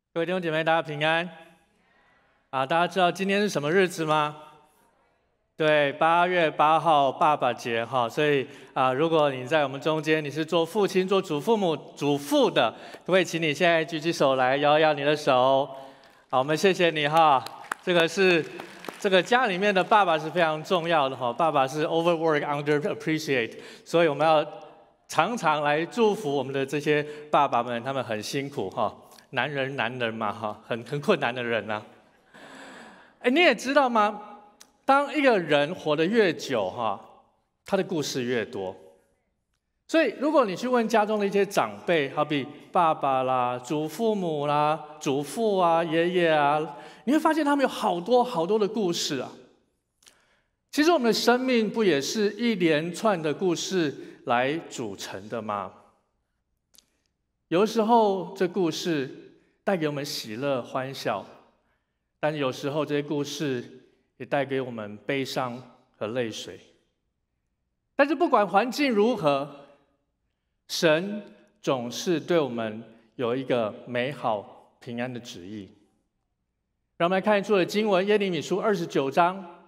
各位弟兄姐妹，大家平安大家知道今天是什么日子吗？对，8月8号爸爸节哈，所以如果你在我们中间，你是做父亲、做祖父母、祖父的，可不可以请你现在举起手来，摇一摇你的手？好，我们谢谢你哈。这个家里面的爸爸是非常重要的哈，爸爸是 overwork underappreciate， 所以我们要常常来祝福我们的这些爸爸们，他们很辛苦哈。男人嘛哈，很困难的人啊。你也知道吗？当一个人活得越久哈，他的故事越多。所以如果你去问家中的一些长辈，好比爸爸啦、祖父母啦、祖父啊、爷爷啊，你会发现他们有好多的故事啊。其实我们的生命不也是一连串的故事来组成的吗？有的时候这故事带给我们喜乐欢笑，但有时候这些故事也带给我们悲伤和泪水。但是不管环境如何，神总是对我们有一个美好平安的旨意。让我们来看一处的经文，耶利米书29章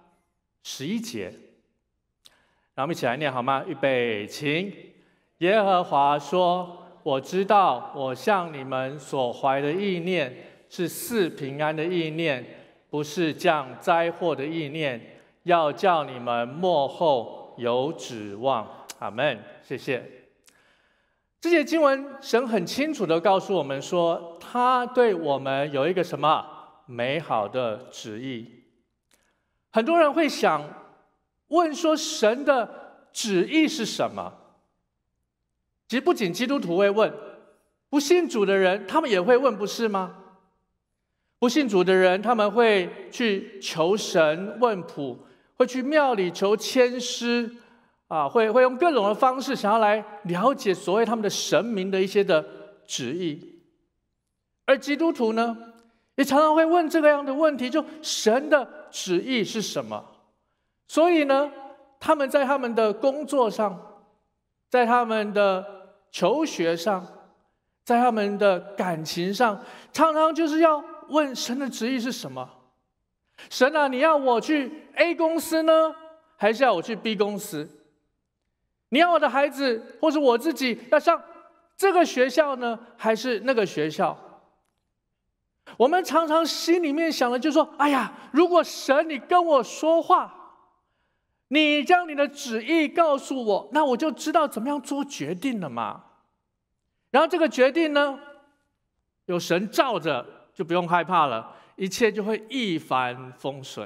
11节，让我们一起来念好吗？预备，请。耶和华说，我知道我向你们所怀的意念是赐平安的意念，不是降灾祸的意念，要叫你们末后有指望。阿们，谢谢。这些经文神很清楚地告诉我们说，他对我们有一个什么美好的旨意。很多人会想问说，神的旨意是什么？其实不仅基督徒会问，不信主的人他们也会问，不是吗？不信主的人他们会去求神问卜，会去庙里求签诗会用各种的方式想要来了解所谓他们的神明的一些的旨意。而基督徒呢，也常常会问这个样的问题，就神的旨意是什么？所以呢，他们在他们的工作上，在他们的求学上，在他们的感情上，常常就是要问神的旨意是什么？神啊，你要我去 A 公司呢，还是要我去 B 公司？你要我的孩子或是我自己要上这个学校呢，还是那个学校？我们常常心里面想的就是说，哎呀，如果神你跟我说话，你将你的旨意告诉我，那我就知道怎么样做决定了嘛。然后这个决定呢，有神罩着，就不用害怕了，一切就会一帆风顺。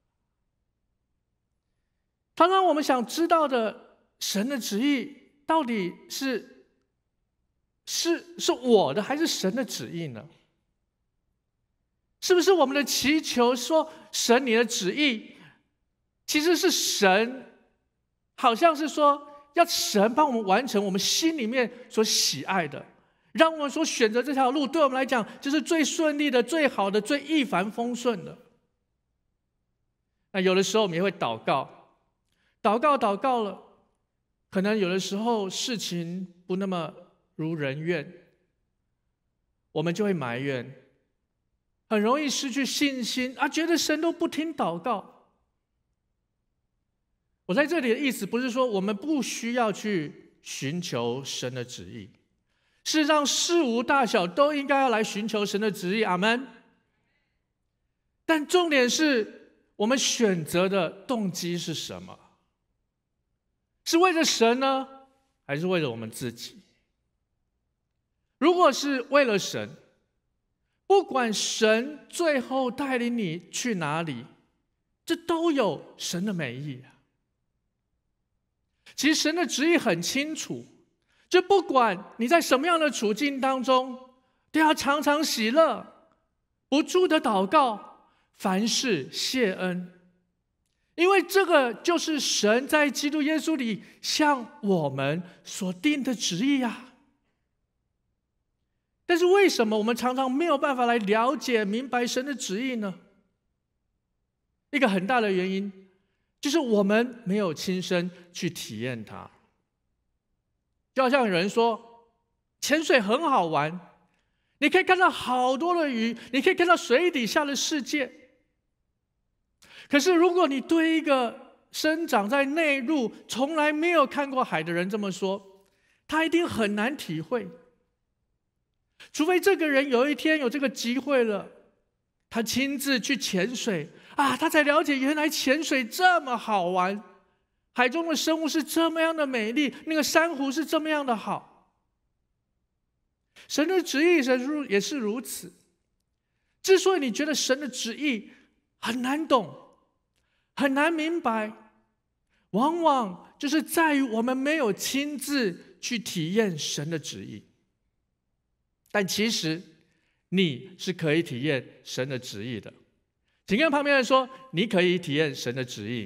常常我们想知道的神的旨意到底是我的还是神的旨意呢？是不是我们的祈求说神你的旨意，其实是神好像是说要神帮我们完成我们心里面所喜爱的，让我们所选择这条路对我们来讲就是最顺利的、最好的、最一帆风顺的。那有的时候我们也会祷告了，可能有的时候事情不那么如人愿，我们就会埋怨，很容易失去信心觉得神都不听祷告。我在这里的意思不是说我们不需要去寻求神的旨意，事实上事无大小都应该要来寻求神的旨意，阿们。但重点是我们选择的动机是什么？是为了神呢，还是为了我们自己？如果是为了神，不管神最后带领你去哪里，这都有神的美意。其实神的旨意很清楚，就不管你在什么样的处境当中，都要常常喜乐，不住的祷告，凡事谢恩，因为这个就是神在基督耶稣里向我们所定的旨意啊。但是为什么我们常常没有办法来了解明白神的旨意呢？一个很大的原因就是我们没有亲身去体验它。就好像有人说潜水很好玩， 你可以看到好多的鱼，你可以看到水底下的世界。可是如果你对一个生长在内陆、从来没有看过海的人这么说，他一定很难体会。除非这个人有一天有这个机会了，他亲自去潜水啊，他才了解原来潜水这么好玩，海中的生物是这么样的美丽，那个珊瑚是这么样的好。神的旨意也是如此。之所以你觉得神的旨意很难懂、很难明白，往往就是在于我们没有亲自去体验神的旨意。但其实你是可以体验神的旨意的。请跟旁边人说，你可以体验神的旨意。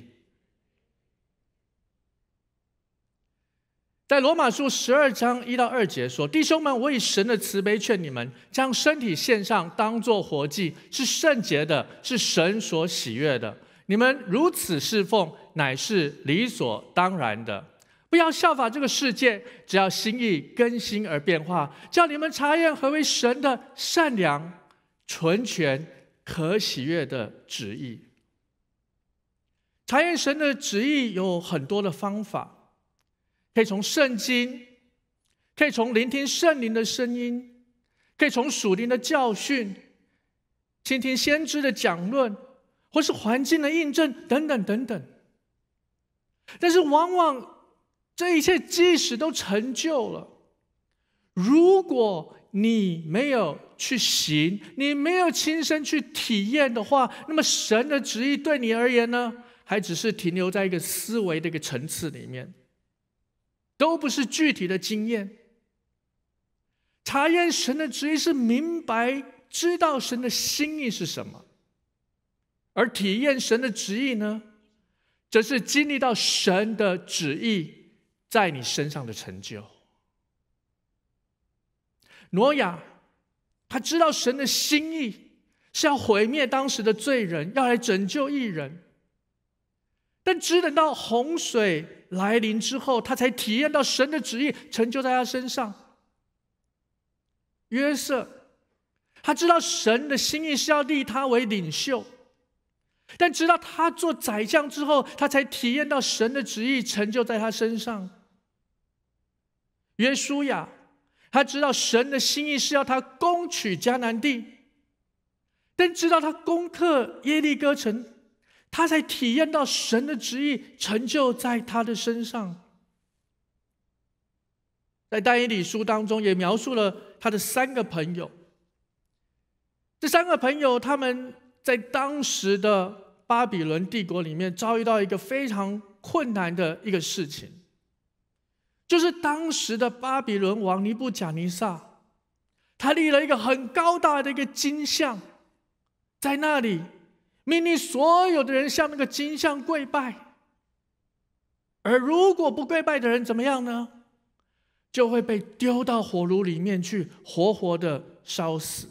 在罗马书12章1到2节说，弟兄们，我以神的慈悲劝你们，将身体献上，当作活祭，是圣洁的，是神所喜悦的。你们如此侍奉，乃是理所当然的。不要效法这个世界，只要心意更新而变化，叫你们察验何为神的善良、纯全、可喜悦的旨意。察验神的旨意有很多的方法，可以从圣经，可以从聆听圣灵的声音，可以从属灵的教训，倾听先知的讲论，或是环境的印证等等等等。但是往往这一切即使都成就了，如果你没有去行，你没有亲身去体验的话，那么神的旨意对你而言呢，还只是停留在一个思维的一个层次里面，都不是具体的经验。察验神的旨意是明白知道神的心意是什么，而体验神的旨意呢，则是经历到神的旨意在你身上的成就。挪亚他知道神的心意是要毁灭当时的罪人，要来拯救义人，但只等到洪水来临之后，他才体验到神的旨意成就在他身上。约瑟他知道神的心意是要立他为领袖，但直到他做宰相之后，他才体验到神的旨意成就在他身上。约书亚他知道神的心意是要他攻取迦南地，但直到他攻克耶利哥城，他才体验到神的旨意成就在他的身上。在但以理书当中也描述了他的3个朋友，这3个朋友他们在当时的巴比伦帝国里面遭遇到一个非常困难的一个事情，就是当时的巴比伦王尼布甲尼撒，他立了一个很高大的一个金像，在那里命令所有的人向那个金像跪拜，而如果不跪拜的人怎么样呢？就会被丢到火炉里面去，活活的烧死。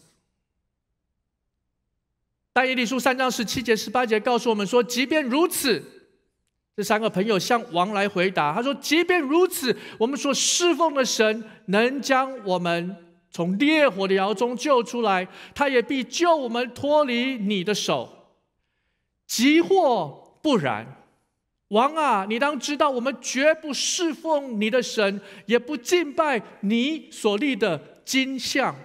但以理书3章17节18节告诉我们说，即便如此，这3个朋友向王来回答，他说，即便如此，我们所侍奉的神能将我们从烈火的窑中救出来，他也必救我们脱离你的手。即或不然，王啊，你当知道，我们绝不侍奉你的神，也不敬拜你所立的金像。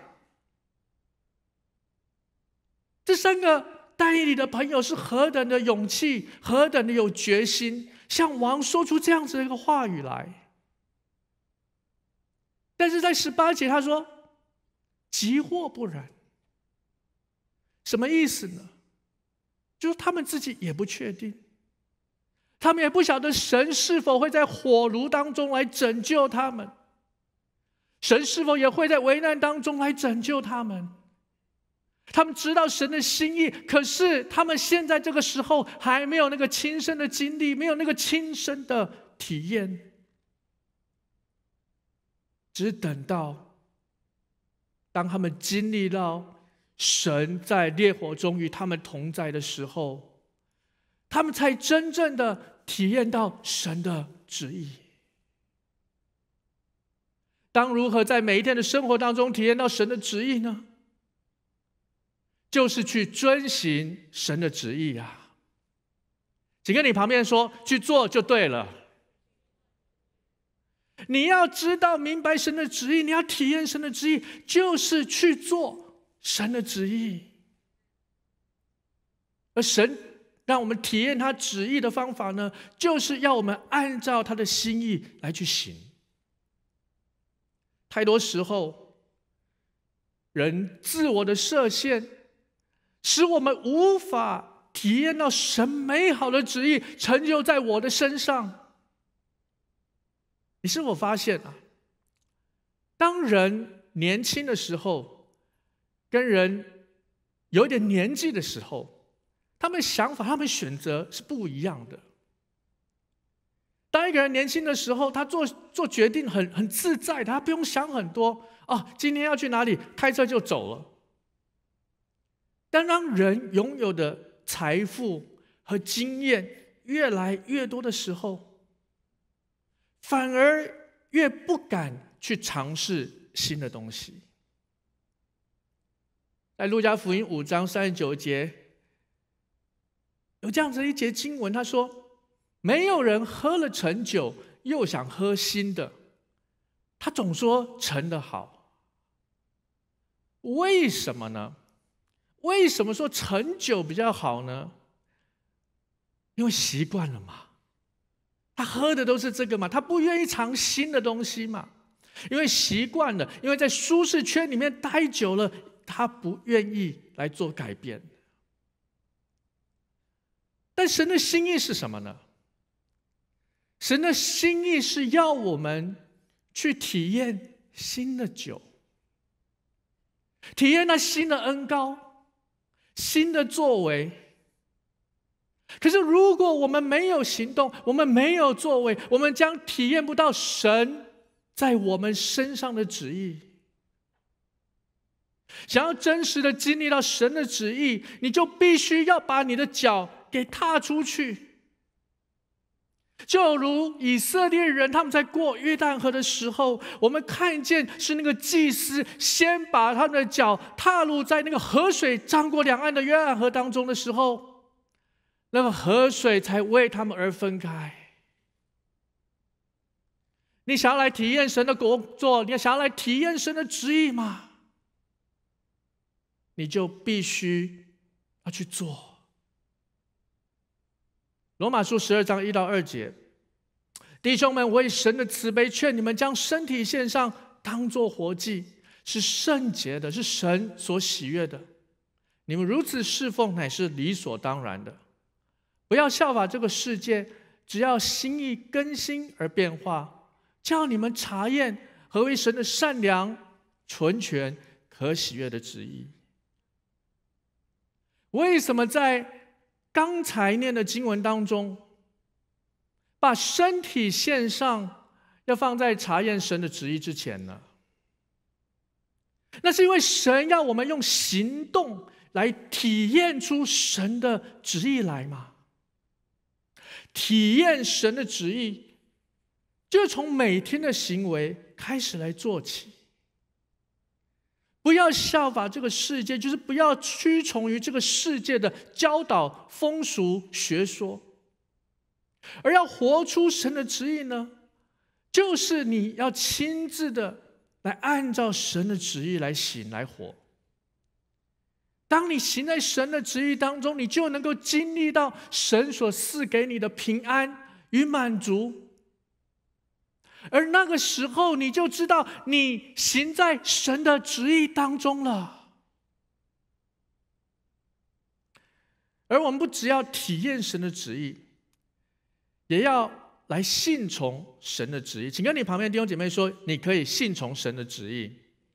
这3个但以理的朋友是何等的勇气，何等的有决心，向王说出这样子的一个话语来。但是在18节他说，即或不然，什么意思呢？就是他们自己也不确定，他们也不晓得神是否会在火炉当中来拯救他们，神是否也会在危难当中来拯救他们。他们知道神的心意，可是他们现在这个时候还没有那个亲身的经历，没有那个亲身的体验，只等到当他们经历到神在烈火中与他们同在的时候，他们才真正的体验到神的旨意。当如何在每一天的生活当中体验到神的旨意呢？ 就是去遵行神的旨意啊。请跟你旁边说，去做就对了。你要知道明白神的旨意，你要体验神的旨意，就是去做神的旨意。而神让我们体验他旨意的方法呢，就是要我们按照他的心意来去行。太多时候，人自我的设限，使我们无法体验到神美好的旨意成就在我的身上。你是否发现啊？当人年轻的时候，跟人有点年纪的时候，他们想法、他们选择是不一样的。当一个人年轻的时候，他做决定很自在的，他不用想很多今天要去哪里，开车就走了。但当人拥有的财富和经验越来越多的时候，反而越不敢去尝试新的东西。在路加福音5章39节，有这样子一节经文，他说：没有人喝了陈酒又想喝新的，他总说陈的好。为什么呢？为什么说陈酒比较好呢？因为习惯了嘛，他喝的都是这个嘛，他不愿意尝新的东西嘛，因为习惯了，因为在舒适圈里面待久了，他不愿意来做改变。但神的心意是什么呢？神的心意是要我们去体验新的酒，体验那新的恩膏，新的作为。可是如果我们没有行动，我们没有作为，我们将体验不到神在我们身上的旨意。想要真实的经历到神的旨意，你就必须要把你的脚给踏出去。就如以色列人他们在过约旦河的时候，我们看见是那个祭司先把他们的脚踏入在那个河水涨过两岸的约旦河当中的时候，那个河水才为他们而分开。你想要来体验神的工作，你想要来体验神的旨意吗？你就必须要去做。罗马书12章1到2节，弟兄们，我以神的慈悲劝你们，将身体献上，当作活祭，是圣洁的，是神所喜悦的。你们如此侍奉，乃是理所当然的。不要效法这个世界，只要心意更新而变化，叫你们查验何为神的善良、纯全、可喜悦的旨意。为什么在刚才念的经文当中，把身体献上要放在查验神的旨意之前呢？那是因为神要我们用行动来体验出神的旨意来嘛。体验神的旨意，就是从每天的行为开始来做起。不要效法这个世界，就是不要屈从于这个世界的教导、风俗、学说，而要活出神的旨意呢，就是你要亲自的来按照神的旨意来行、来活。当你行在神的旨意当中，你就能够经历到神所赐给你的平安与满足。而那个时候，你就知道你行在神的旨意当中了。而我们不只要体验神的旨意，也要来信从神的旨意。请跟你旁边的弟兄姐妹说，你可以信从神的旨意。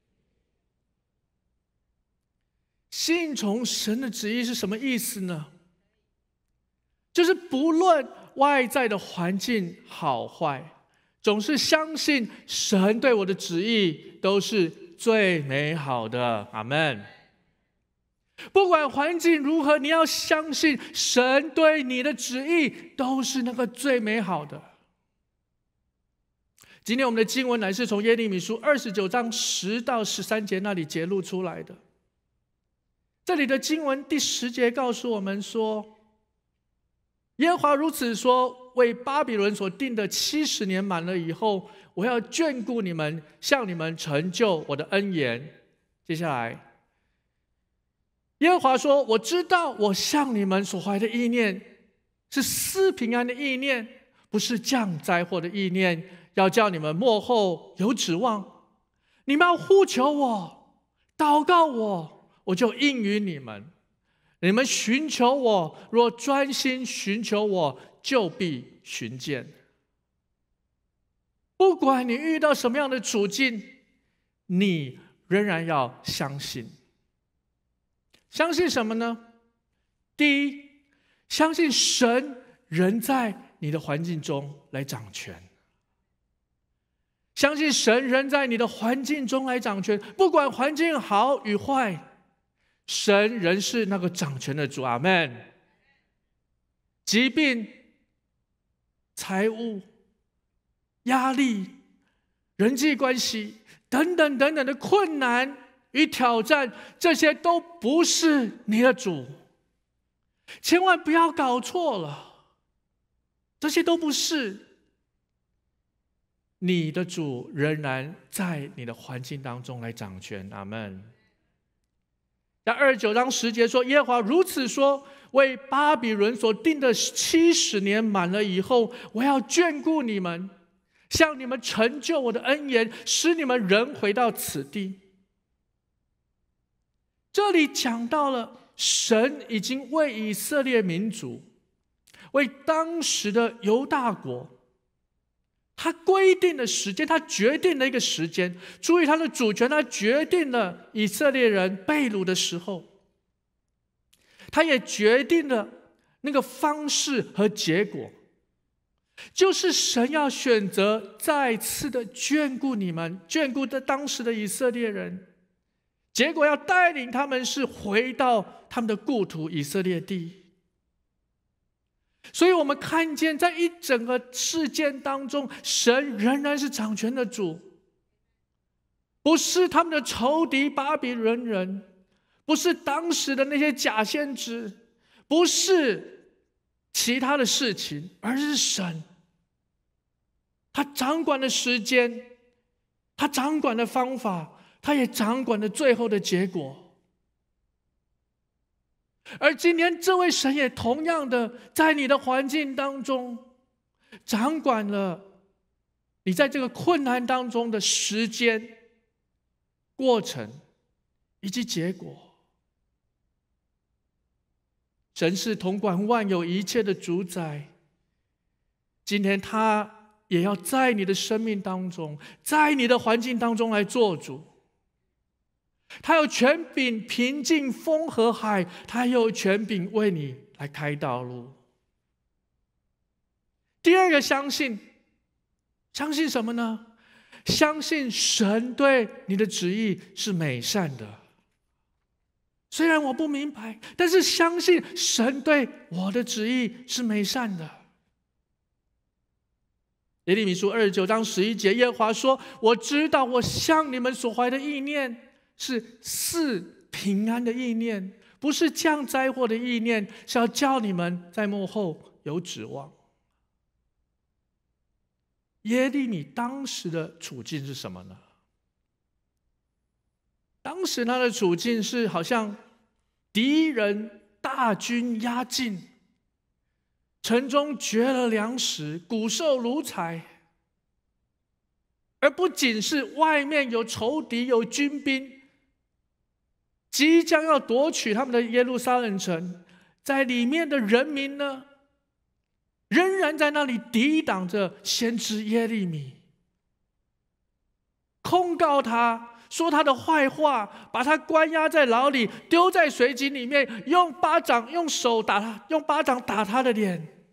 信从神的旨意是什么意思呢？就是不论外在的环境好坏，总是相信神对我的旨意都是最美好的。阿们。不管环境如何，你要相信神对你的旨意都是那个最美好的。今天我们的经文乃是从耶利米书29章10到13节那里揭露出来的。 这里的经文第10节告诉我们说，耶和华如此说，为巴比伦所定的70年满了以后，我要眷顾你们，向你们成就我的恩言。接下来，耶和华说，我知道我向你们所怀的意念是赐平安的意念，不是降灾祸的意念，要叫你们末后有指望。你们要呼求我，祷告我，我就应允你们。你们寻求我，若专心寻求我，就必寻见。不管你遇到什么样的处境，你仍然要相信。相信什么呢？第一，相信神仍在你的环境中来掌权。相信神仍在你的环境中来掌权，不管环境好与坏，神仍是那个掌权的主。阿们。疾病、财务、压力、人际关系等等等等的困难与挑战，这些都不是你的主。千万不要搞错了，这些都不是。你的主仍然在你的环境当中来掌权。阿们。在29章10节说，耶和华如此说，为巴比伦所定的70年满了以后，我要眷顾你们，向你们成就我的恩言，使你们人回到此地。这里讲到了神已经为以色列民族，为当时的犹大国，他规定的时间，他决定了一个时间，出于他的主权，他决定了以色列人被掳的时候，他也决定了那个方式和结果，就是神要选择再次的眷顾你们，眷顾的当时的以色列人，结果要带领他们是回到他们的故土以色列地。所以我们看见在一整个事件当中，神仍然是掌权的主，不是他们的仇敌巴比伦人，不是当时的那些假先知，不是其他的事情，而是神。他掌管的时间，他掌管的方法，他也掌管了最后的结果。而今天这位神也同样的在你的环境当中掌管了你在这个困难当中的时间、过程以及结果。神是统管万有一切的主宰，今天他也要在你的生命当中，在你的环境当中来做主。他有权柄平静风和海，他有权柄为你来开道路。第二个相信什么呢？相信神对你的旨意是美善的。虽然我不明白，但是相信神对我的旨意是美善的。耶利米书29章11节，耶和华说，我知道我向你们所怀的意念是赐平安的意念，不是降灾祸的意念，是要叫你们在幕后有指望。耶利米当时的处境是什么呢？当时他的处境是好像敌人大军压境，城中绝了粮食，骨瘦如柴。而不仅是外面有仇敌有军兵即将要夺取他们的耶路撒冷城，在里面的人民呢，仍然在那里抵挡着先知耶利米，控告他，说他的坏话，把他关押在牢里，丢在水井里面，用巴掌打他的脸。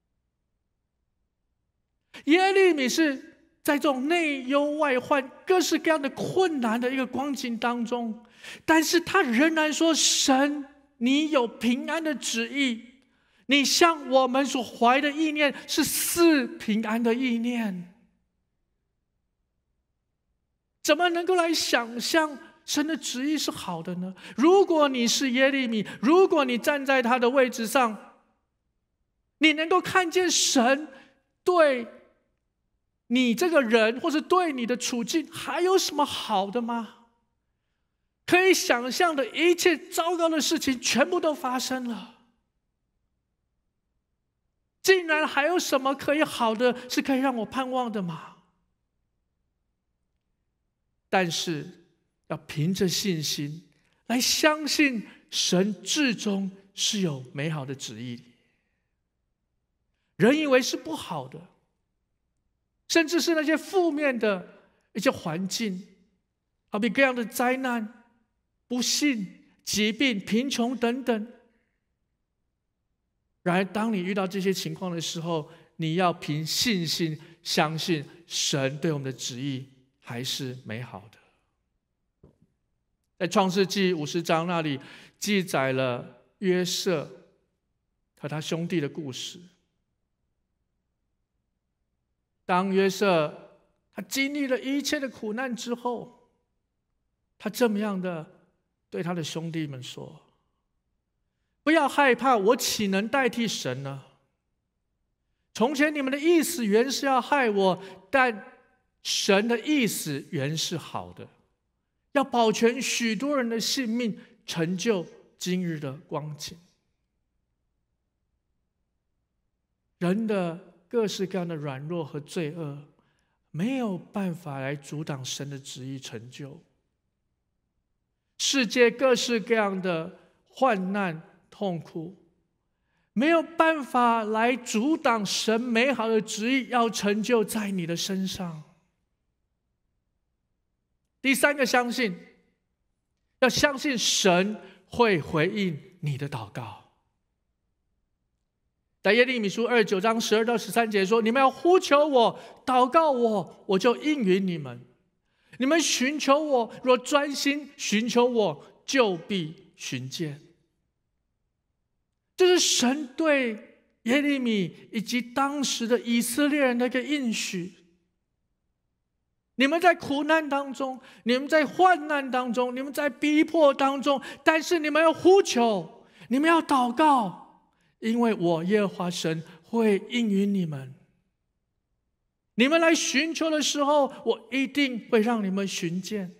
耶利米是在这种内忧外患、各式各样的困难的一个光景当中，但是他仍然说，神，你有平安的旨意，你向我们所怀的意念是赐平安的意念。怎么能够来想象神的旨意是好的呢？如果你是耶利米，如果你站在他的位置上，你能够看见神对你这个人，或是对你的处境，还有什么好的吗？可以想象的一切糟糕的事情，全部都发生了。竟然还有什么可以好的，是可以让我盼望的吗？但是要凭着信心来相信神至终是有美好的旨意。人以为是不好的，甚至是那些负面的一些环境，好比各样的灾难、不幸、疾病、贫穷等等。然而当你遇到这些情况的时候，你要凭信心相信神对我们的旨意还是美好的。在创世纪50章那里记载了约瑟和他兄弟的故事。当约瑟他经历了一切的苦难之后，他这么样的对他的兄弟们说：不要害怕，我岂能代替神呢？从前你们的意思原是要害我，但神的意思原是好的，要保全许多人的性命，成就今日的光景。人的各式各样的软弱和罪恶，没有办法来阻挡神的旨意成就。世界各式各样的患难痛苦，没有办法来阻挡神美好的旨意要成就在你的身上。第三个相信，要相信神会回应你的祷告。在耶利米书29章12到13节说：你们要呼求我，祷告我，我就应允你们。你们寻求我，若专心寻求我，就必寻见。这是神对耶利米以及当时的以色列人的一个应许。你们在苦难当中，你们在患难当中，你们在逼迫当中，但是你们要呼求，你们要祷告，因为我耶和华神会应允你们。你们来寻求的时候，我一定会让你们寻见。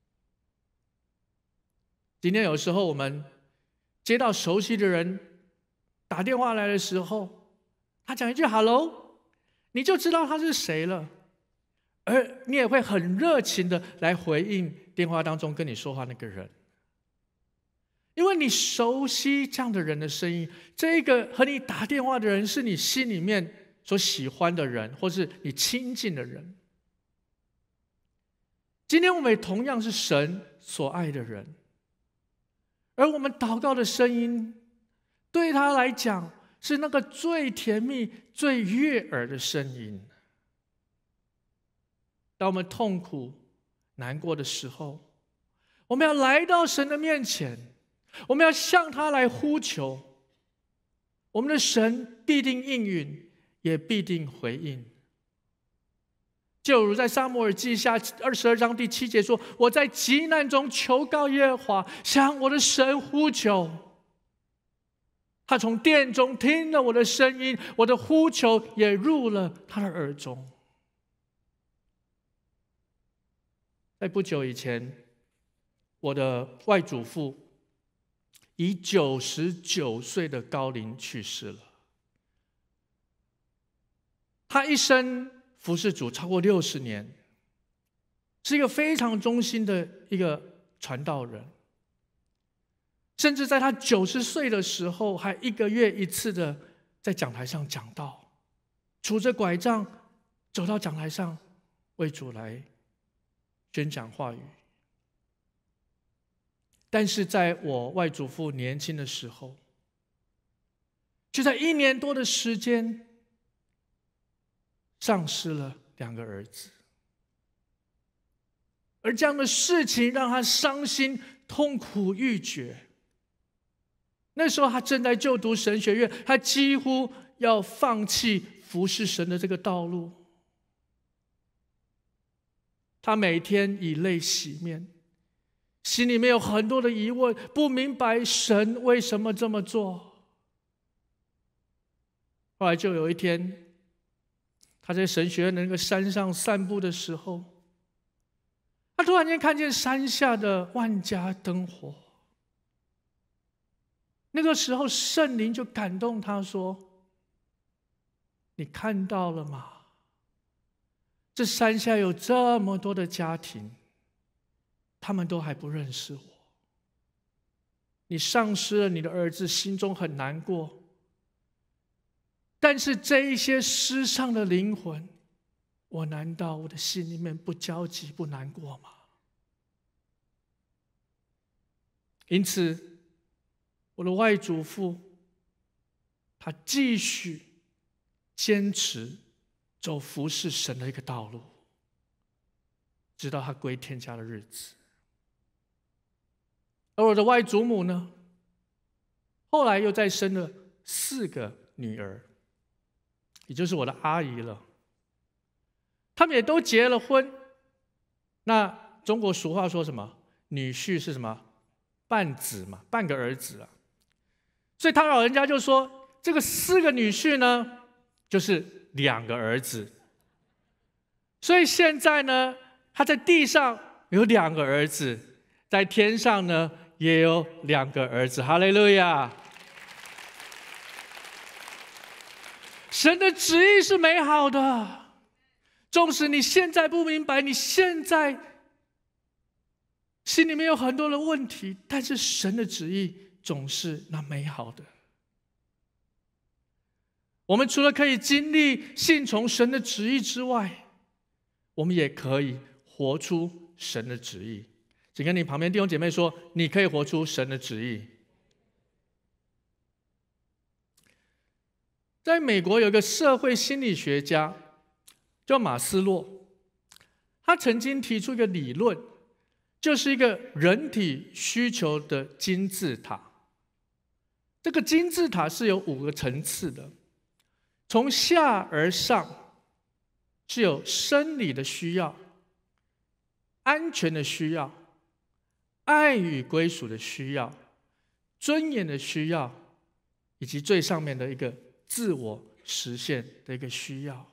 今天有时候我们接到熟悉的人打电话来的时候，他讲一句 hello， 你就知道他是谁了，而你也会很热情的来回应电话当中跟你说话那个人，因为你熟悉这样的人的声音。这个和你打电话的人是你心里面所喜欢的人，或是你亲近的人。今天我们也同样是神所爱的人，而我们祷告的声音对他来讲是那个最甜蜜最悦耳的声音。当我们痛苦难过的时候，我们要来到神的面前，我们要向他来呼求，我们的神必定应允，也必定回应。就如在撒母耳记下22章第7节说：我在急难中求告耶和华，向我的神呼求，他从殿中听了我的声音，我的呼求也入了他的耳中。在不久以前，我的外祖父以99岁的高龄去世了。他一生服侍主超过60年，是一个非常忠心的一个传道人。甚至在他90岁的时候，还1个月1次的在讲台上讲道，拄着拐杖走到讲台上为主来宣讲话语。但是在我外祖父年轻的时候，就在1年多的时间丧失了2个儿子，而这样的事情让他伤心痛苦欲绝。那时候他正在就读神学院，他几乎要放弃服侍神的这个道路。他每天以泪洗面， 心里面有很多的疑问，不明白神为什么这么做。后来就有一天，他在神学院的那个山上散步的时候，他突然间看见山下的万家灯火。那个时候圣灵就感动他说，你看到了吗？这山下有这么多的家庭，他们都还不认识我。你丧失了你的儿子，心中很难过。但是这一些失丧的灵魂，我难道我的心里面不焦急不难过吗？因此我的外祖父他继续坚持走服侍神的一个道路，直到他归天家的日子。而我的外祖母呢，后来又再生了4个女儿，也就是我的阿姨了。他们也都结了婚。那中国俗话说什么？女婿是什么？半子嘛，半个儿子啊。所以他老人家就说，这个4个女婿呢，就是2个儿子。所以现在呢，他在地上有2个儿子，在天上呢也有2个儿子。哈利路亚！神的旨意是美好的，纵使你现在不明白，你现在心里面有很多的问题，但是神的旨意总是那美好的。我们除了可以经历信从神的旨意之外，我们也可以活出神的旨意。请跟你旁边弟兄姐妹说，你可以活出神的旨意。在美国有一个社会心理学家叫马斯洛，他曾经提出一个理论，就是一个人体需求的金字塔。这个金字塔是有5个层次的，从下而上是有生理的需要、安全的需要、爱与归属的需要、尊严的需要，以及最上面的一个自我实现的一个需要。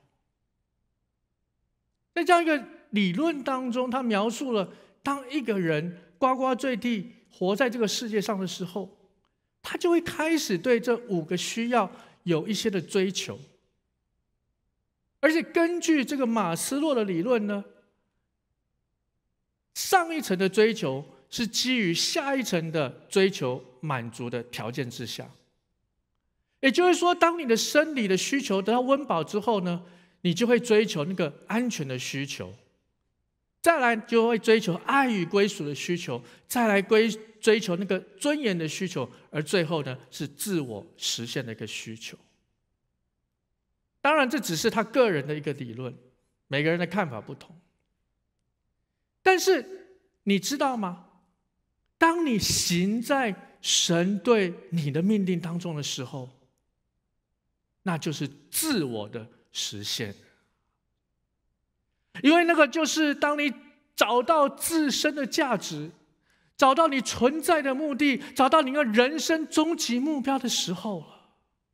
在这样一个理论当中，他描述了当一个人呱呱坠地活在这个世界上的时候，他就会开始对这5个需要有一些的追求。而且根据这个马斯洛的理论呢，上一层的追求是基于下一层的追求满足的条件之下。也就是说，当你的生理的需求得到温饱之后呢，你就会追求那个安全的需求，再来就会追求爱与归属的需求，再来追求那个尊严的需求，而最后呢是自我实现的一个需求。当然这只是他个人的一个理论，每个人的看法不同。但是你知道吗？当你行在神对你的命令当中的时候，那就是自我的实现。因为那个就是当你找到自身的价值，找到你存在的目的，找到你的人生终极目标的时候了。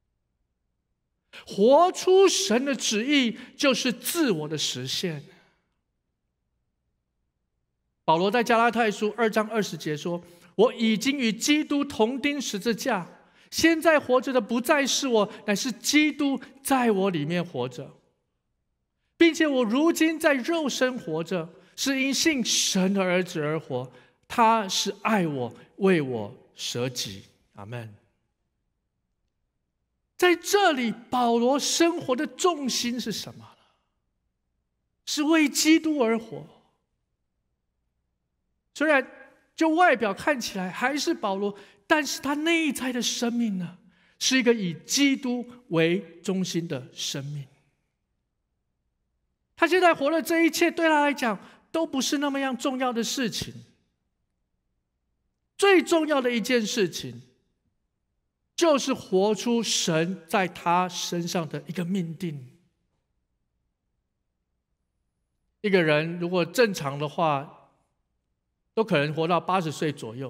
活出神的旨意就是自我的实现。保罗在加拉太书2章20节说，我已经与基督同钉十字架，现在活着的不再是我，乃是基督在我里面活着，并且我如今在肉身活着，是因信神的儿子而活，他是爱我，为我舍己。阿们。在这里保罗生活的重心是什么？是为基督而活。虽然就外表看起来还是保罗，但是他内在的生命呢，是一个以基督为中心的生命。他现在活的这一切对他来讲都不是那么样重要的事情。最重要的一件事情就是活出神在他身上的一个命定。一个人如果正常的话， 都可能活到80岁左右。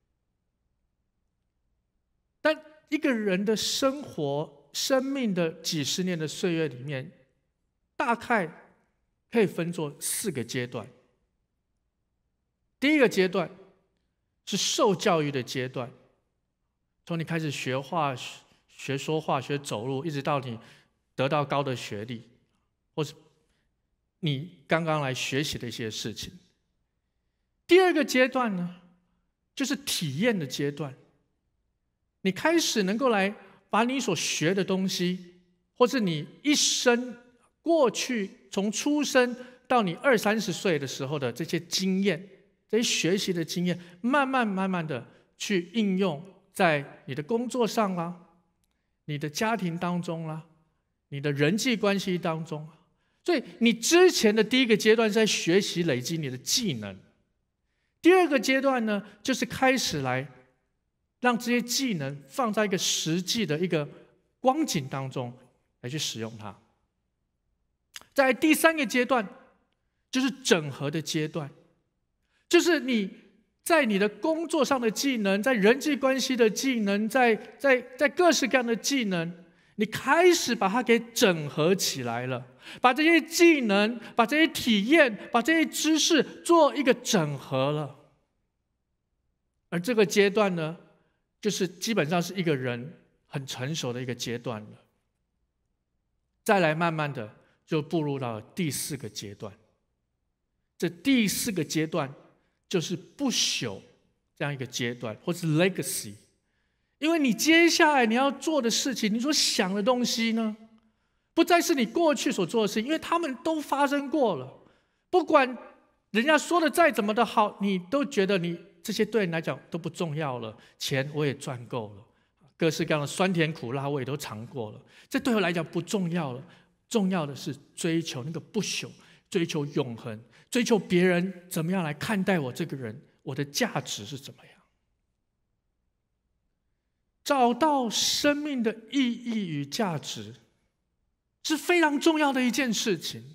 但一个人的生活、生命的几十年的岁月里面，大概可以分作4个阶段。第一个阶段是受教育的阶段，从你开始学话、学说话、学走路，一直到你得到高的学历，或是你刚刚来学习的一些事情。第二个阶段呢，就是体验的阶段。你开始能够来把你所学的东西，或是你一生过去从出生到你20、30岁的时候的这些经验，这些学习的经验，慢慢的去应用在你的工作上啦，你的家庭当中啦，你的人际关系当中。所以你之前的第一个阶段是在学习累积你的技能，第二个阶段呢，就是开始来让这些技能放在一个实际的一个光景当中来去使用它。在第三个阶段，就是整合的阶段，就是你在你的工作上的技能，在人际关系的技能，在各式各样的技能，你开始把它给整合起来了，把这些技能、把这些体验、把这些知识做一个整合了。而这个阶段呢，就是基本上是一个人很成熟的一个阶段了。再来慢慢的就步入到了第4个阶段。这第4个阶段就是不朽这样一个阶段，或是 legacy。因为你接下来你要做的事情，你所想的东西呢，不再是你过去所做的事情，因为他们都发生过了。不管人家说的再怎么的好，你都觉得你这些对你来讲都不重要了。钱我也赚够了，各式各样的酸甜苦辣我也都尝过了，这对我来讲不重要了。重要的是追求那个不朽，追求永恒，追求别人怎么样来看待我这个人，我的价值是怎么样。找到生命的意义与价值是非常重要的一件事情。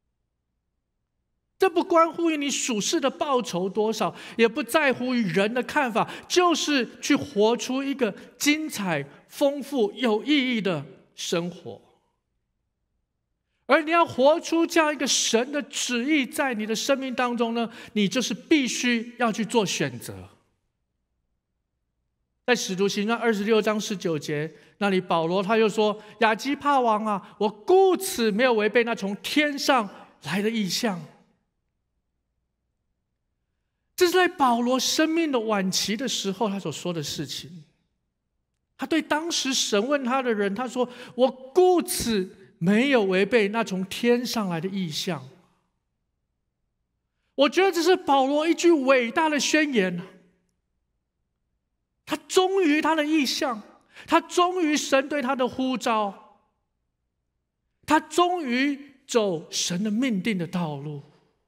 这不关乎于你属世的报酬多少，也不在乎于人的看法，就是去活出一个精彩、丰富、有意义的生活。而你要活出这样一个神的旨意在你的生命当中呢，你就是必须要去做选择。在使徒行传26章19节那里，保罗他就说：亚基帕王啊，我故此没有违背那从天上来的异象。这是在保罗生命的晚期的时候他所说的事情。他对当时审问他的人他说：我故此没有违背那从天上来的异象。我觉得这是保罗一句伟大的宣言。他忠于他的异象，他忠于神对他的呼召，他忠于走神的命定的道路。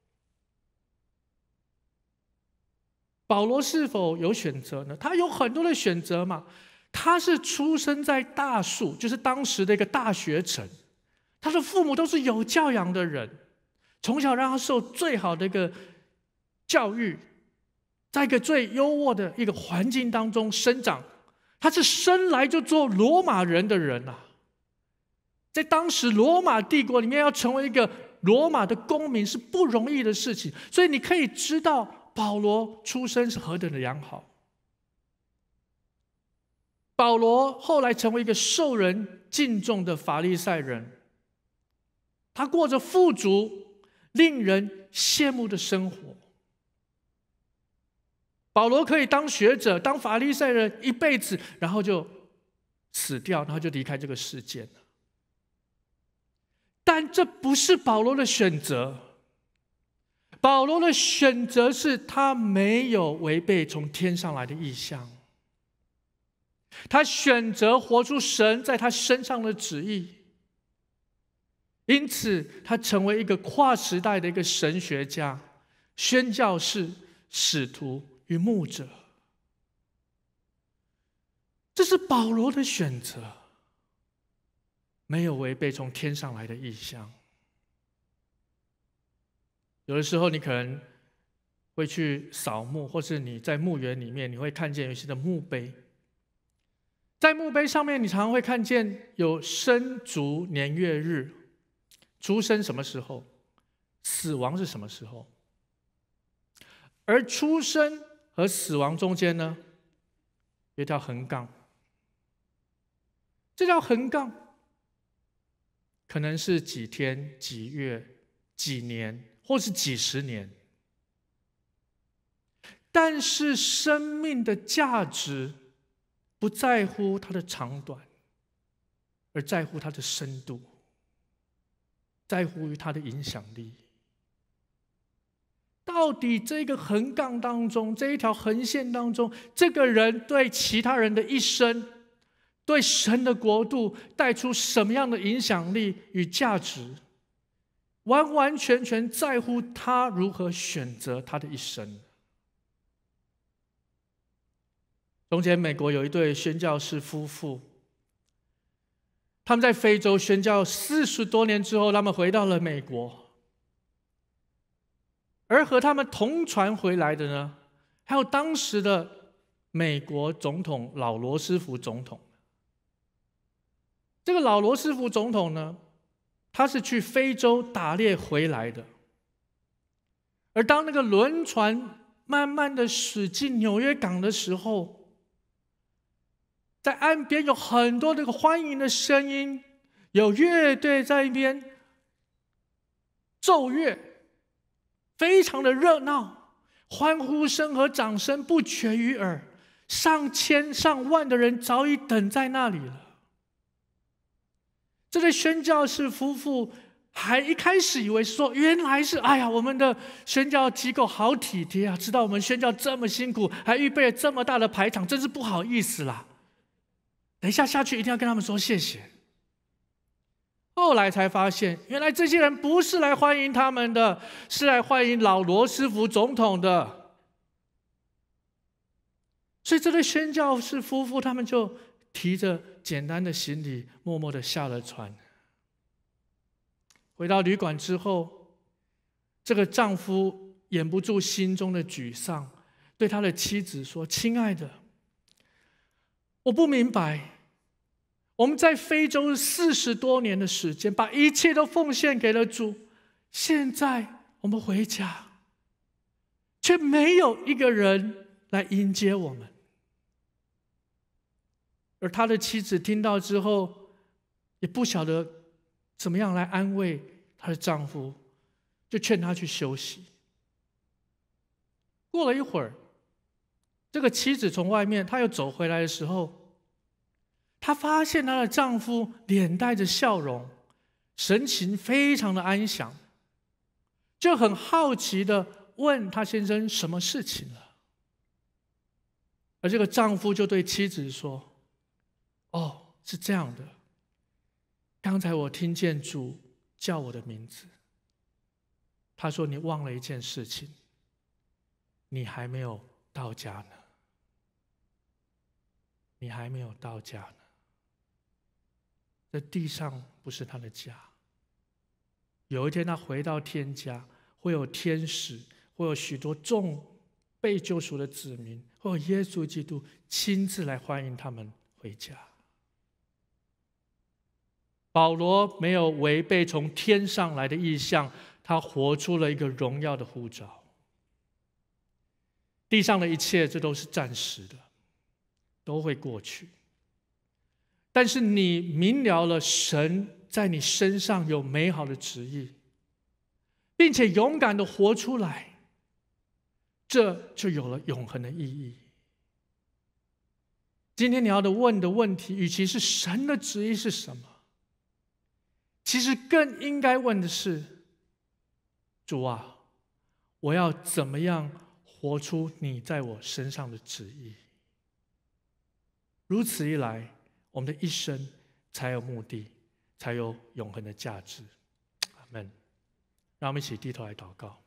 保罗是否有选择呢？他有很多的选择嘛。他是出生在大树，就是当时的一个大学城，他的父母都是有教养的人，从小让他受最好的一个教育，在一个最优渥的一个环境当中生长。他是生来就做罗马人的人啊。在当时罗马帝国里面，要成为一个罗马的公民是不容易的事情，所以你可以知道保罗出身是何等的良好。保罗后来成为一个受人敬重的法利赛人，他过着富足、令人羡慕的生活。保罗可以当学者、当法利赛人一辈子，然后就死掉，然后就离开这个世界了。但这不是保罗的选择。保罗的选择是他没有违背从天上来的异象，他选择活出神在他身上的旨意，因此他成为一个跨时代的一个神学家、宣教士、使徒与牧者。这是保罗的选择，没有违背从天上来的异象。有的时候你可能会去扫墓，或是你在墓园里面，你会看见有一些的墓碑。在墓碑上面，你常常会看见有生卒年月日，出生什么时候，死亡是什么时候。而出生和死亡中间呢，有一条横杠。这条横杠可能是几天、几月、几年，或是几十年。但是生命的价值不在乎它的长短，而在乎它的深度，在乎于它的影响力。到底这个横杠当中，这一条横线当中，这个人对其他人的一生，对神的国度带出什么样的影响力与价值，完完全全在乎他如何选择他的一生。从前美国有一对宣教士夫妇，他们在非洲宣教40多年之后，他们回到了美国。而和他们同船回来的呢，还有当时的美国总统老罗斯福总统。这个老罗斯福总统呢，他是去非洲打猎回来的。而当那个轮船慢慢的驶进纽约港的时候，在岸边有很多这个欢迎的声音，有乐队在一边奏乐，非常的热闹，欢呼声和掌声不绝于耳，上千上万的人早已等在那里了。这对宣教士夫妇还一开始以为说，原来是哎呀，我们的宣教机构好体贴啊，知道我们宣教这么辛苦，还预备了这么大的排场，真是不好意思啦。等一下下去一定要跟他们说谢谢。后来才发现，原来这些人不是来欢迎他们的，是来欢迎老罗斯福总统的。所以这对宣教士夫妇，他们就提着简单的行李，默默地下了船。回到旅馆之后，这个丈夫掩不住心中的沮丧，对他的妻子说：“亲爱的，我不明白，我们在非洲40多年的时间，把一切都奉献给了主，现在我们回家，却没有一个人来迎接我们。”而他的妻子听到之后，也不晓得怎么样来安慰她的丈夫，就劝他去休息。过了一会儿，这个妻子从外面，她又走回来的时候，她发现她的丈夫脸带着笑容，神情非常的安详，就很好奇的问她先生什么事情了。而这个丈夫就对妻子说：“哦，是这样的，刚才我听见主叫我的名字，他说你忘了一件事情，你还没有到家呢，你还没有到家呢。这地上不是他的家，有一天他回到天家，会有天使，会有许多众被救赎的子民，会有耶稣基督亲自来欢迎他们回家。”保罗没有违背从天上来的意象，他活出了一个荣耀的呼召。地上的一切，这都是暂时的，都会过去。但是你明了了神在你身上有美好的旨意，并且勇敢的活出来，这就有了永恒的意义。今天你要问的问题，与其是神的旨意是什么，其实更应该问的是：主啊，我要怎么样活出你在我身上的旨意？如此一来，我们的一生才有目的，才有永恒的价值。阿们。让我们一起低头来祷告。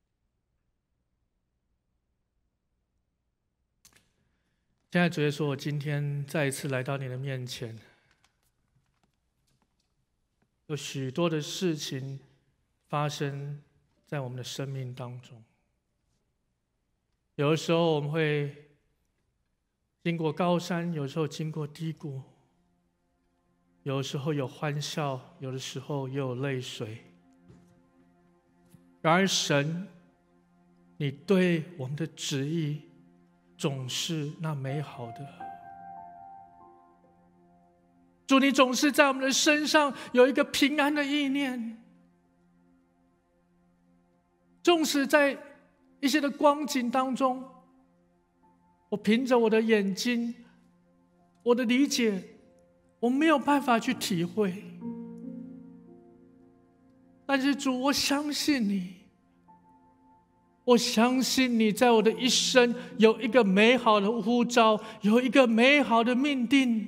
现在主耶稣，我今天再一次来到你的面前，有许多的事情发生在我们的生命当中， 有的时候我们会经过高山，有时候经过低谷，有的时候有欢笑，有的时候也有泪水。然而神，你对我们的旨意总是那美好的。主，你总是在我们的身上有一个平安的意念，纵使在一些的光景当中，我凭着我的眼睛，我的理解，我没有办法去体会。但是主，我相信你，我相信你在我的一生有一个美好的呼召，有一个美好的命定。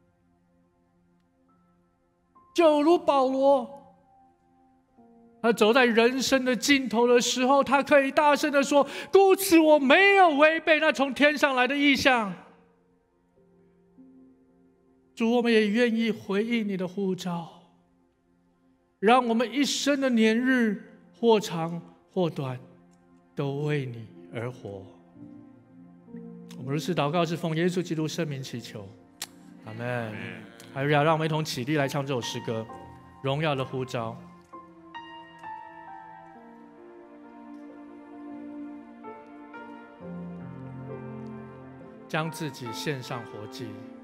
就如保罗，他走在人生的尽头的时候，他可以大声地说：故此我没有违背那从天上来的意象。主，我们也愿意回应你的呼召，让我们一生的年日或长或短，都为你而活。我们如此祷告，是奉耶稣基督圣名祈求，阿们。还是要让我们一同起立来唱这首诗歌《荣耀的呼召》。将自己献上活祭，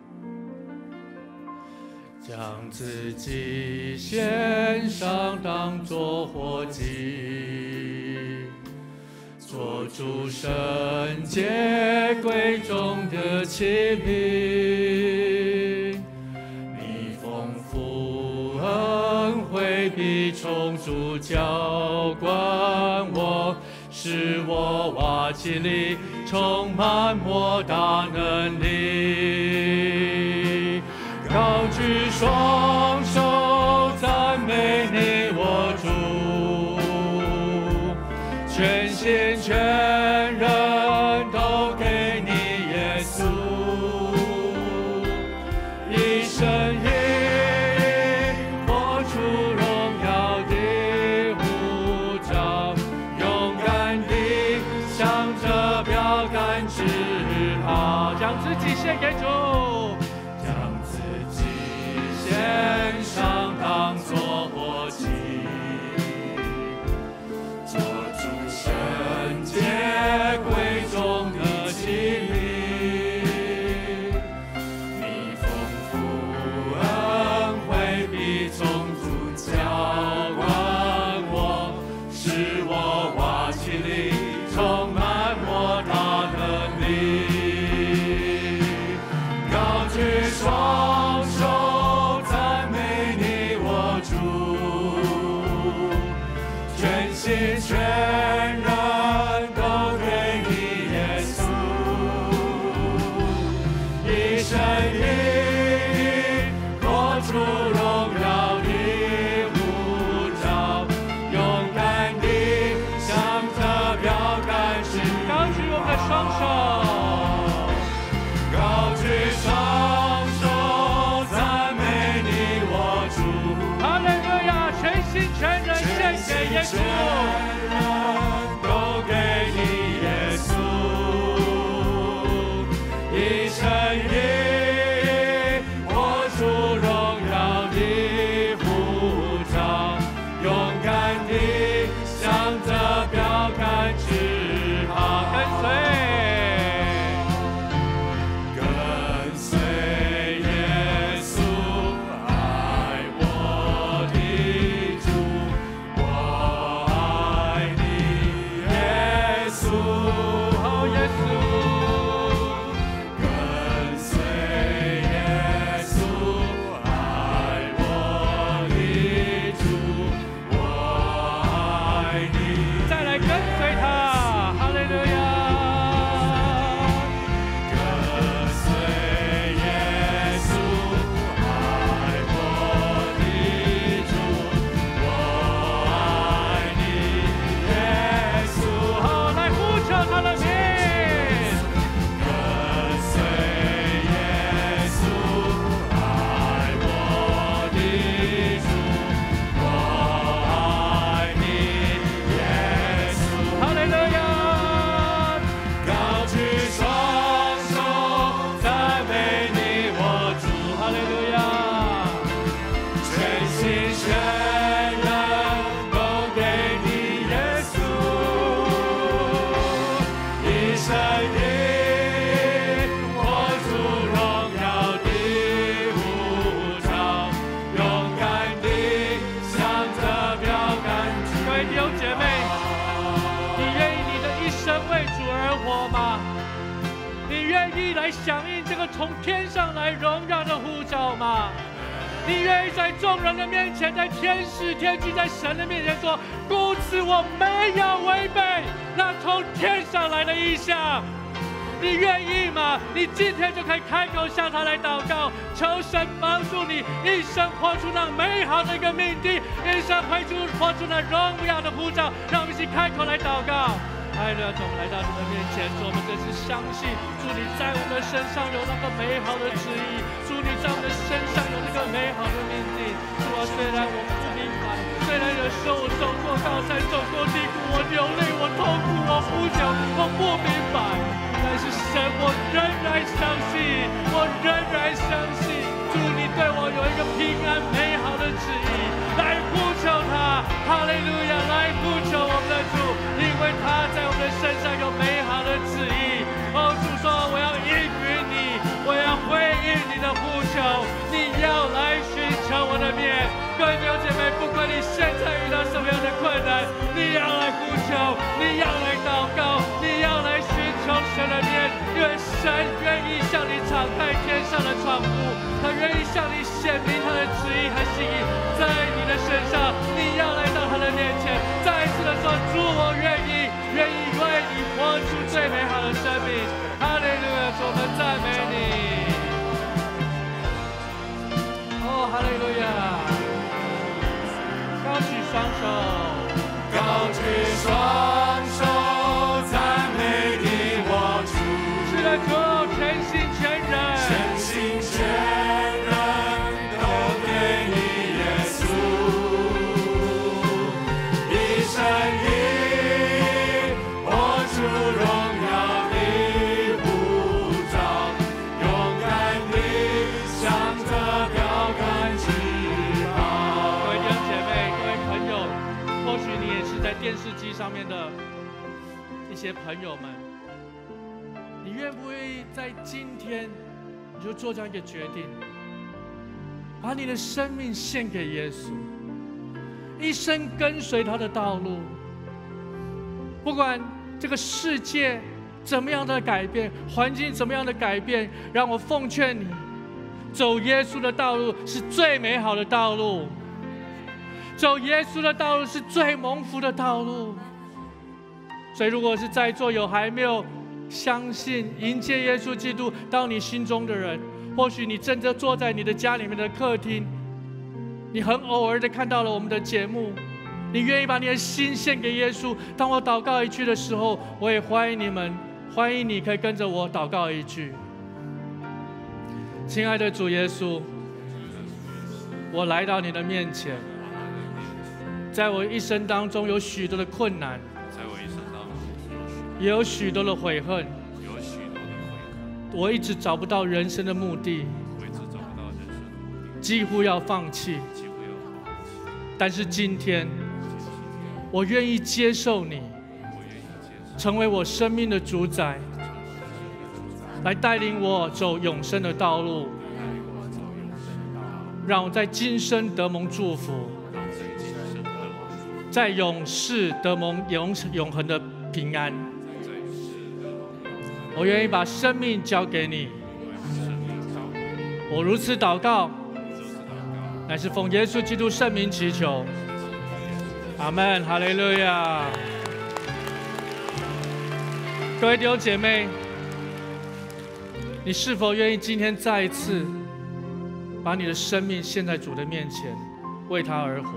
将自己献上当作活祭，做主圣洁贵重的器皿。你丰富恩惠必充足浇灌我，使我瓦器里充满莫大能力。高举双手赞美你我主，全心全人都给你耶稣，一生一活出荣耀的呼召，勇敢地向着标杆直跑，将自己献给主，将自己献上当作活祭，做主圣洁贵重的器皿。你丰富恩惠必充足浇灌我，使我瓦器里充满莫大能力。高举双手赞美你我主，全心全人都给你耶稣，一生一活出荣耀的呼召，勇敢地向着标杆直高举我们的双手，高举双手赞美你我主，哈利路亚！全心全人献给耶稣，都给你耶稣，一生一活出荣耀的呼召，勇敢地向着标杆直跑，跟随耶稣，爱我的主，我爱个从天上来荣耀的呼召吗？你愿意在众人的面前，在天使天君，在神的面前说：故此我没有违背那从天上来的意象。你愿意吗？你今天就可以开口向他来祷告，求神帮助你一生活出那美好的一个命定，一生活出那荣耀的呼召。让我们一起开口来祷告。爱的主，我们来到你的面前，主，我们真是相信主你在我们的身上有那个美好的旨意，主你在我们的身上有那个美好的命定。主啊，虽然我不明白，虽然有时候我走过高山，走过低谷，我流泪，我痛苦，我呼求，我不明白，但是神，我仍然相信，我仍然相信，主你对我有一个平安美好的旨意，来呼求他，哈利路亚，来呼求我们的主，因为他在我们的身上有美好的旨意。哦，主说我要应允你，我要回应你的呼求，你要来寻求我的面。各位弟兄姐妹，不管你现在遇到什么样的困难，你要来呼求，你要来祷告，你要来寻求神的面，因为神愿意向你敞开天上的窗户，他愿意向你显明他的旨意和心意在你的身上。你要来到他的面前，再一次的说：主，我愿意为你活出最美好的生命。哈利路亚，主，我们赞美你。哦，哈利路亚！高举双手， 高举双手，赞美你我主。 是的，主，全心全人， 全心全人都给你耶稣，一生一活出荣耀的呼召，勇敢地向着标杆起跑。 各位弟兄姐妹，各位朋友，或许你也是在电视机上面的一些朋友们，你愿不愿意在今天你就做这样一个决定，把你的生命献给耶稣，一生跟随他的道路，不管这个世界怎么样的改变，环境怎么样的改变，让我奉劝你，走耶稣的道路是最美好的道路，走耶稣的道路是最蒙福的道路。所以如果是在座有还没有相信迎接耶稣基督到你心中的人，或许你正坐在你的家里面的客厅，你很偶尔的看到了我们的节目，你愿意把你的心献给耶稣。当我祷告一句的时候，我也欢迎你们，欢迎你可以跟着我祷告一句。亲爱的主耶稣，我来到你的面前，在我一生当中有许多的困难，也有许多的悔恨，我一直找不到人生的目的，几乎要放弃。但是今天，我愿意接受你，成为我生命的主宰，来带领我走永生的道路，让我在今生得蒙祝福，在永世得蒙永恒的平安。我愿意把生命交给你，我如此祷告，乃是奉耶稣基督圣名祈求，阿们，哈利路亚。各位弟兄姐妹，你是否愿意今天再一次把你的生命献在主的面前，为他而活，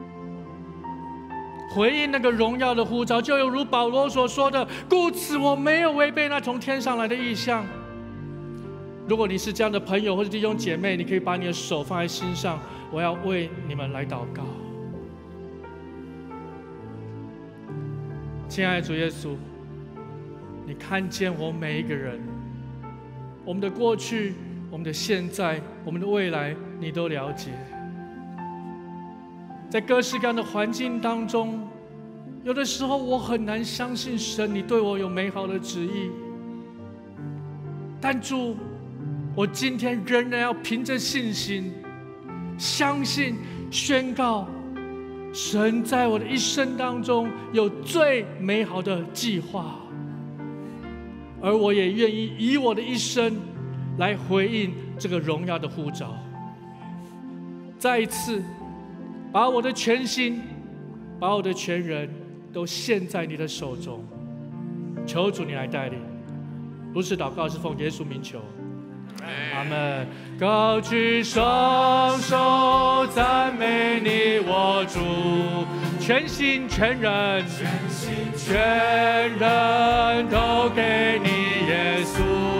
回应那个荣耀的呼召，就有如保罗所说的：故此我没有违背那从天上来的意象。如果你是这样的朋友或者弟兄姐妹，你可以把你的手放在心上，我要为你们来祷告。亲爱的主耶稣，你看见我们每一个人，我们的过去，我们的现在，我们的未来，你都了解。在各式各样的环境当中，有的时候我很难相信神，你对我有美好的旨意。但主，我今天仍然要凭着信心，相信、宣告，神在我的一生当中有最美好的计划，而我也愿意以我的一生来回应这个荣耀的呼召。再一次，把我的全心，把我的全人都献在你的手中，求主你来带领。如此祷告是奉耶稣名求，阿们。高举双手赞美你，我主，全心全人，全人都给你，耶稣，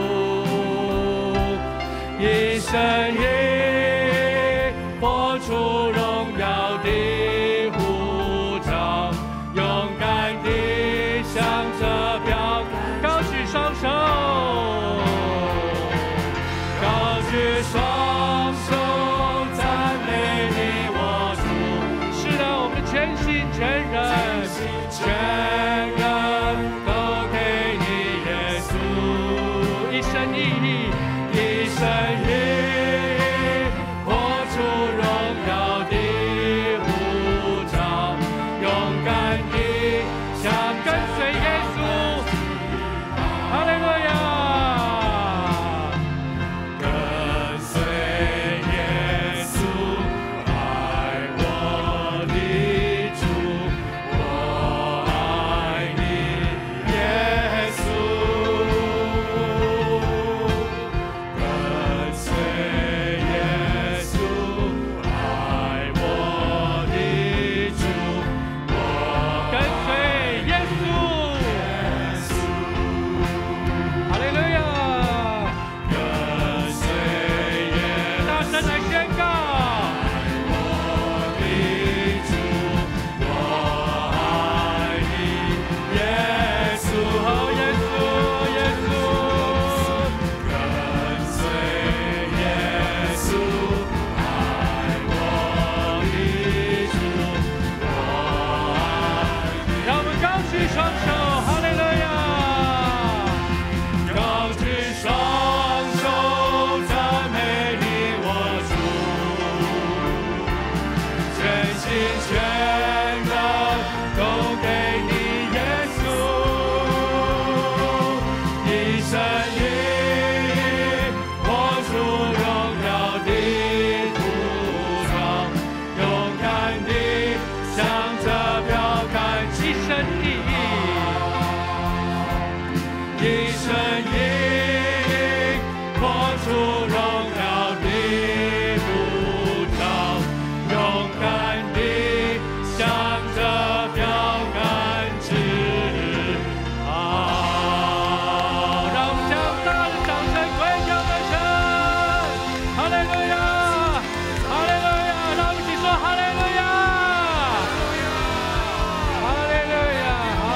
一生一活出荣耀的呼召，勇敢地向着标杆，高举双手，高举双手赞美你，我主。是的，我们全心全人，全人都给你，耶稣，一生一意，一生一意，活出荣耀的呼召，勇敢地想跟随耶稣。哈利路亚！跟随耶稣，爱我的主，我爱你，耶稣。跟随耶稣，爱我的主，我跟随耶稣。哈利路亚！跟随耶稣，大声来宣告。我的主，我爱你，耶稣，哦，耶稣，耶稣。跟随耶稣，爱我的主，我爱你。让我们高举双手，哈利路亚！高举双手赞美你，我主，全心全人都给你，耶稣，一生一意活出荣耀的呼召，勇敢地向着标杆，一生一意，一生一意活出荣耀的呼召，勇敢地向着标杆直跑。让我们将大的掌声归给我们神，哈利路亚，哈利路亚！让我们一起说哈利路亚，哈利路亚，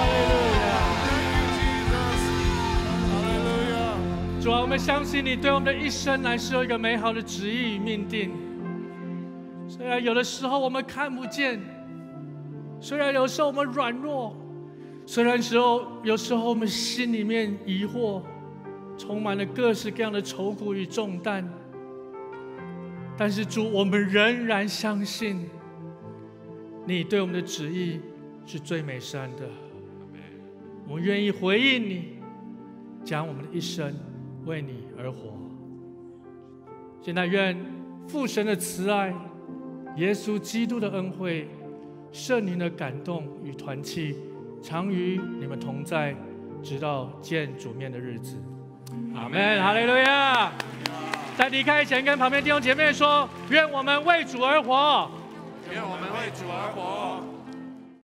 哈利路亚！主啊，我们相信你对我们的一生乃是有一个美好的旨意与命定。虽然有的时候我们看不见，虽然有时候我们软弱，虽然有时候我们心里面疑惑，充满了各式各样的愁苦与重担，但是主，我们仍然相信你对我们的旨意是最美善的。我们愿意回应你，将我们的一生为你而活。现在愿父神的慈爱、耶稣基督的恩惠、圣灵的感动与团契，常与你们同在，直到见主面的日子。阿们，哈利路亚！在离开前，跟旁边弟兄姐妹说：愿我们为主而活， 愿我们为主而活。